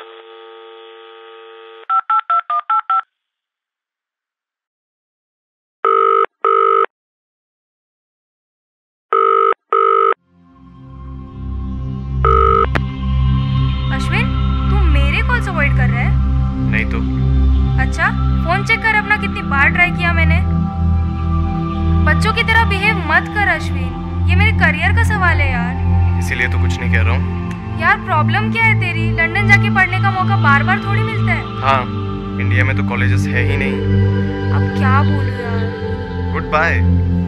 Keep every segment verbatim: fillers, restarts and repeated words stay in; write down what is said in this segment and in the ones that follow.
Avoid कर रहा है? नहीं तो। अच्छा, फोन चेक कर अपना, कितनी बार ट्राई किया मैंने। बच्चों की तरह बिहेव मत कर अश्विन, ये मेरे करियर का सवाल है यार। इसीलिए तो कुछ नहीं कह रहा हूँ। यार प्रॉब्लम क्या है तेरी? लंदन जाके पढ़ने का मौका बार बार थोड़ी मिलता है। हाँ, इंडिया में तो कॉलेजेस है ही नहीं। अब क्या बोलूं यार। Good bye.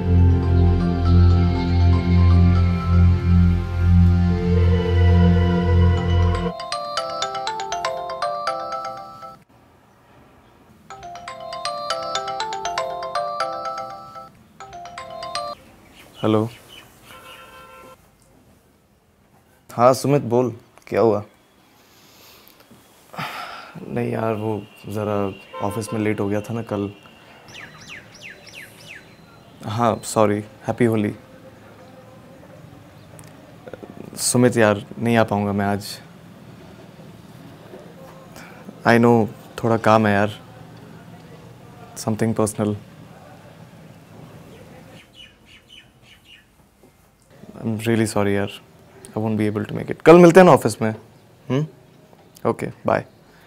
हेलो। हाँ सुमित बोल, क्या हुआ? नहीं यार, वो ज़रा ऑफिस में लेट हो गया था ना कल। हाँ सॉरी, हैप्पी होली। सुमित यार, नहीं आ पाऊँगा मैं आज। आई नो, थोड़ा काम है यार, something personal. I am really sorry यार, I won't be able to make it. कल मिलते हैं ना ऑफिस में। Hmm okay bye.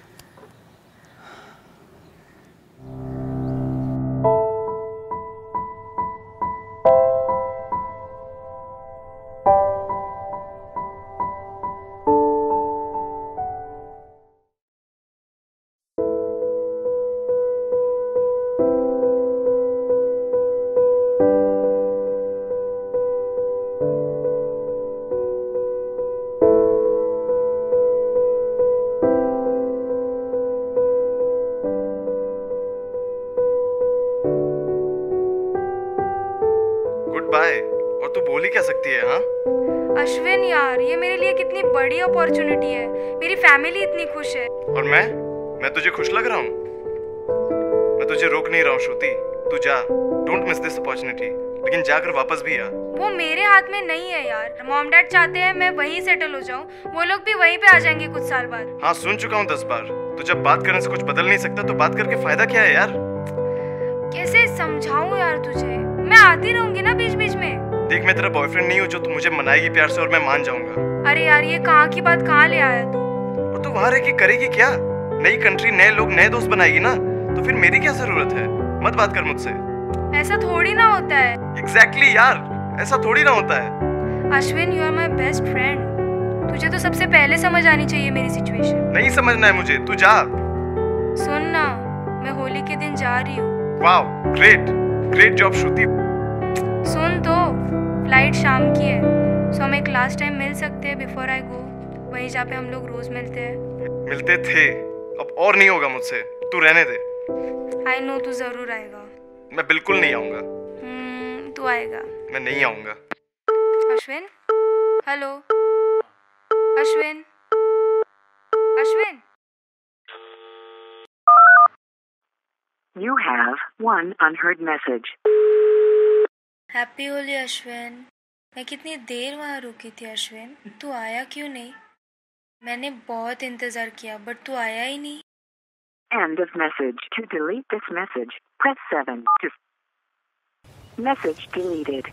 बाय। और तू बोल ही क्या सकती है? हाँ अश्विन यार, ये मेरे लिए कितनी बड़ी अपॉर्चुनिटी है, मेरी फैमिली इतनी खुश है। और मैं मैं तुझे खुश लग रहा हूँ? मैं तुझे रोक नहीं रहा हूँ श्रुति, तू जा, डोंट मिस दिस अपॉर्चुनिटी। लेकिन जाकर वापस भी आ। वो मेरे हाथ में नहीं है यार। मॉम डैड चाहते हैं मैं वहीं सेटल हो जाऊँ, वो लोग भी वहीं पे आ जाएंगे कुछ साल बाद। हाँ सुन चुका हूँ दस बार। तो जब बात करने से कुछ बदल नहीं सकता तो बात करके फायदा क्या है यार? कैसे समझाऊं यार तुझे? मैं आती रहूंगी ना बीच बीच में। देख, मैं तेरा बॉयफ्रेंड नहीं हूँ जो तू मुझे मनाएगी प्यार से और मैं मान जाऊंगा। अरे यार, ये कहाँ की बात कहाँ ले आया तू? और तू वहाँ रह के करेगी क्या? नई कंट्री, नए लोग, नए दोस्त बनाएगी ना, तो फिर मेरी क्या जरूरत है? मत बात कर मुझसे। ऐसा थोड़ी ना होता है। एग्जैक्टली exactly यार, ऐसा थोड़ी ना होता है। Ashwin, you are my best friend, तुझे तो सबसे पहले समझ आनी चाहिए मेरी सिचुएशन। नहीं समझना है मुझे, तू जा। सुन ना, मैं होली के दिन जा रही हूँ। Wow, great great job Shruti. सुन तो, फ्लाइट शाम की है, सो हम एक लास्ट टाइम मिल सकते हैं बिफोर आई गो, वहीं जहाँ पे हम लोग रोज मिलते हैं। मिलते थे, अब और नहीं होगा मुझसे, तू रहने दे। आई नो तू जरूर आएगा। मैं बिल्कुल नहीं आऊंगा। हम्म तू आएगा। मैं नहीं आऊंगा। Ashwin, hello Ashwin, Ashwin. You have one unheard message. Happy Holi Ashwin. मैं कितनी देर वहाँ रुकी थी अश्विन, तू आया क्यों नहीं? मैंने बहुत इंतजार किया बट तू आया ही नहीं। End of message. To delete this message, press seven. To message deleted.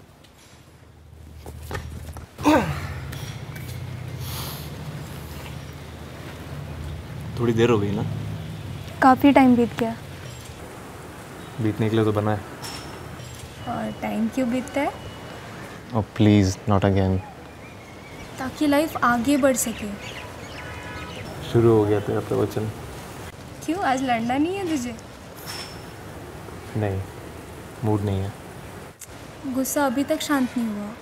थोड़ी देर हो गई ना? काफ़ी टाइम बीत गया। बीतने के लिए तो बना है। और टाइम क्यों बीतता है? Oh please, not again. ताकि लाइफ आगे बढ़ सके। शुरू हो गया तेरा प्रवचन। क्यों, आज लड़ना नहीं है तुझे? नहीं, मूड नहीं है। गुस्सा अभी तक शांत नहीं हुआ?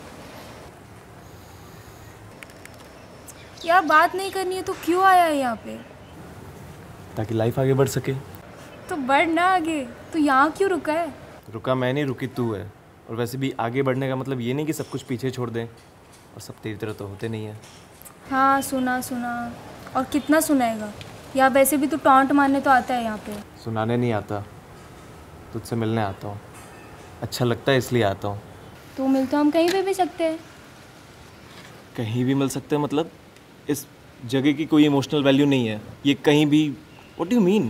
यार बात नहीं करनी है तो क्यों आया है यहाँ पे? ताकि लाइफ आगे बढ़ सके। तो बढ़ ना आगे, तू यहाँ क्यों रुका है? रुका मैं नहीं, रुकी तू है। और वैसे भी आगे बढ़ने का मतलब ये नहीं कि सब कुछ पीछे छोड़ दें, और सब तेरी तरह तो होते नहीं है। हाँ सुना सुना, और कितना सुनाएगा? या वैसे भी तू टॉन्ट मारने तो आता है यहाँ पे। सुनाने नहीं आता, तुझसे मिलने आता हूँ। अच्छा लगता है इसलिए आता हूँ। तो मिल तो हम कहीं पे भी सकते हैं। कहीं भी मिल सकते हैं मतलब? इस जगह की कोई इमोशनल वैल्यू नहीं है, ये कहीं भी। What do you mean?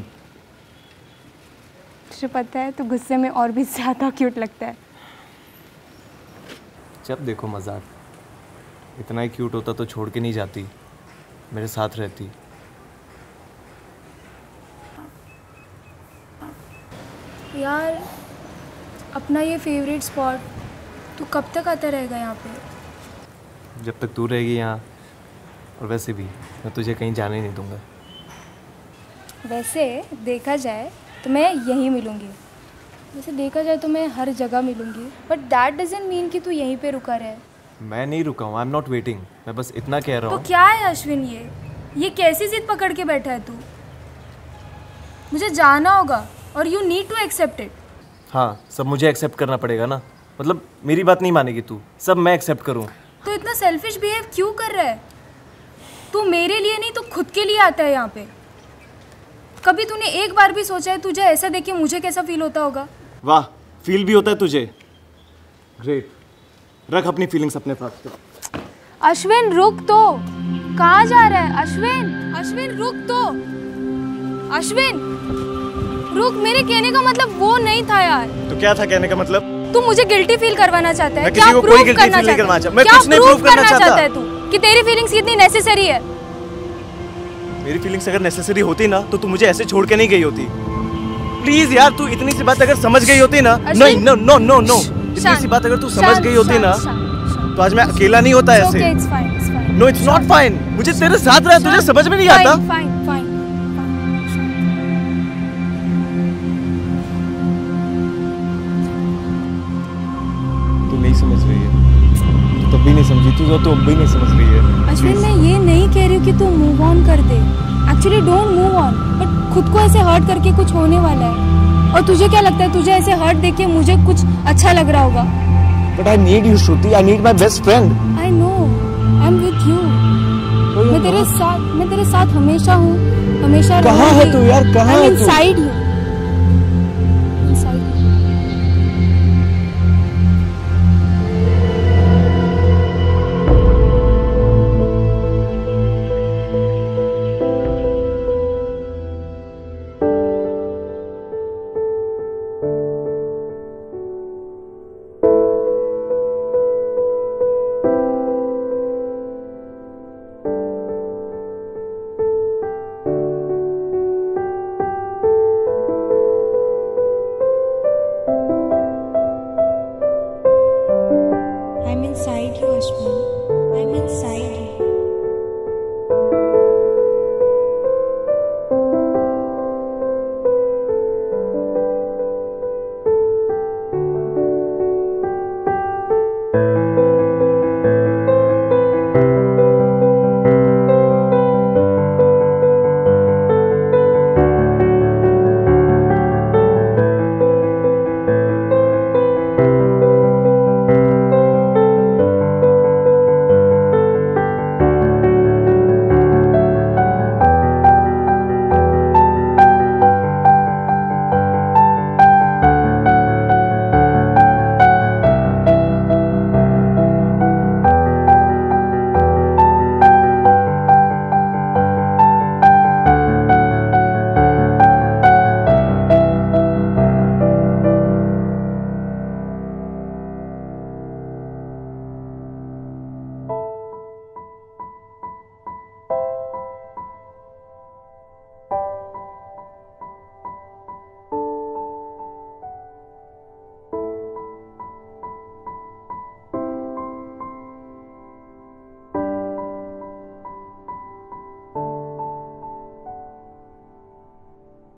तुझे पता है, तो गुस्से में और भी ज़्यादा क्यूट लगता है। जब देखो मजाक। इतना ही क्यूट होता तो छोड़ के नहीं जाती, मेरे साथ रहती। यार अपना ये फेवरेट स्पॉट तू कब तक आता रहेगा यहाँ पे? जब तक तू रहेगी यहाँ, और वैसे भी मैं तुझे कहीं जाने नहीं दूंगा। वैसे देखा जाए तो मैं यहीं मिलूँगी, वैसे देखा जाए तो मैं हर जगह मिलूँगी, बट दैट डजंट मीन कि तू यहीं पे रुका रहे। मैं नहीं रुका हूँ, आई एम नॉट वेटिंग। मैं बस इतना कह रहा हूँ। तो क्या है अश्विन, ये ये कैसी जिद पकड़ के बैठा है तू? मुझे जाना होगा और you need to accept it. हाँ, सब मुझे एक्सेप्ट करना पड़ेगा ना? मतलब मेरी बात नहीं मानेगी तू, सब मैं एक्सेप्ट करूँ? तो इतना सेल्फिश बिहेव क्यों कर रहा है तू? मेरे लिए नहीं तो खुद के लिए आता है यहाँ पे। कभी तूने एक बार भी सोचा है तुझे ऐसा देख के मुझे कैसा फील होता होगा? वाह, फील भी होता है तुझे? ग्रेट, रख अपनी फीलिंग्स अपने पास। अश्विन रुक तो, कहाँ जा रहा है? अश्विन अश्विन रुक तो, अश्विन रुक। मेरे कहने का मतलब वो नहीं था यार। तो क्या था कहने का मतलब? तू मुझे गिल्टी फील करवाना चाहता है? क्या प्रूव करना चाहता है? मैं कुछ नहीं प्रूव करना चाहता है। तू कि तेरी फीलिंग्स कितनी नेसेसरी है? मेरी फीलिंग्स अगर नेसेसरी होती ना तो तू मुझे ऐसे छोड़ के नहीं गई होती। प्लीज यार, तू इतनी सी बात अगर समझ गई होती ना। नहीं, नो नो नो नो इतनी सी बात अगर तू समझ गई होती ना तो आज मैं अकेला नहीं होता ऐसे। No, it's not fine. मुझे तेरे साथ रहा तुझे समझ में नहीं आता। Fine fine. तू नहीं समझ रही है, तू तब भी नहीं समझी, तू तो अब भी नहीं समझ रही है। अश्विन मैं ये नहीं कह रही हूँ कि तू मूव ऑन कर दे। Actually don't move on, but खुद को ऐसे हर्ट करके कुछ होने वाला है। और तुझे क्या लगता है तुझे ऐसे हर्ट देख के मुझे कुछ अच्छा लग रहा होगा? But I need you, Shruti. I need my best friend. I know. I'm with you. मैं तेरे साथ मैं तेरे साथ हमेशा हूँ, हमेशा। कहाँ है तू यार? कहाँ है तू? I'm inside you.